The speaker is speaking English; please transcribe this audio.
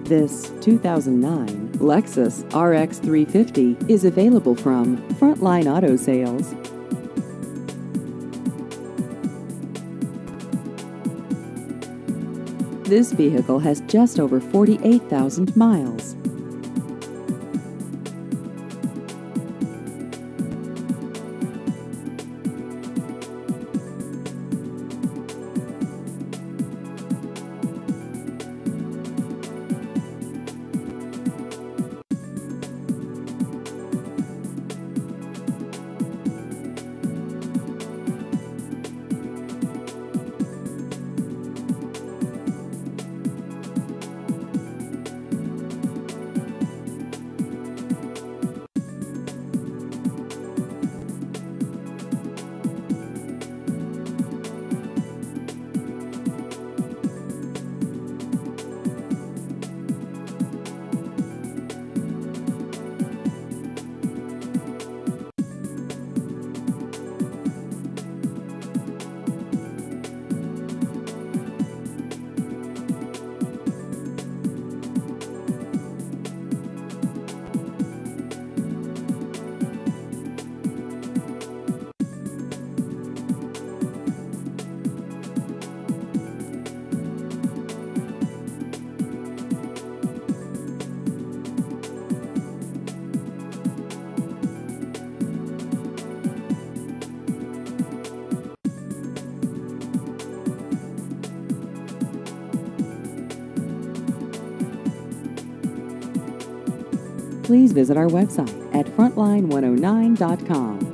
This 2009 Lexus RX 350 is available from Frontline Auto Sales. This vehicle has just over 48,000 miles. Please visit our website at frontline109.com.